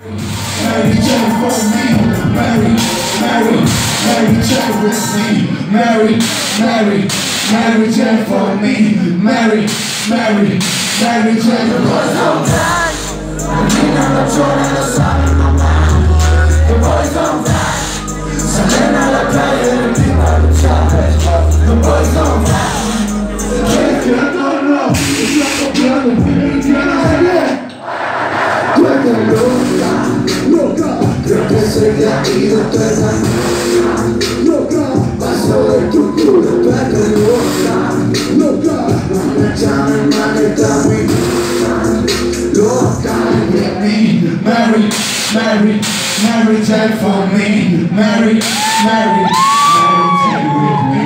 Mary Jane for me, Mary Jane with me, Mary Jane for me, Mary Jane. The boys don't die, camminan la giorni lo sanno mamma. The boys don't die, salen a la calle de prima a luchare. The boys don't die, que no, está copiando mi indiana. Tú eres loca, creo que soy de aquí de tu edad. Loca, paso de tu culo, tú eres loca. No me llames manita, mi loca. Get me, Mary Jane for me, Mary Jane with me.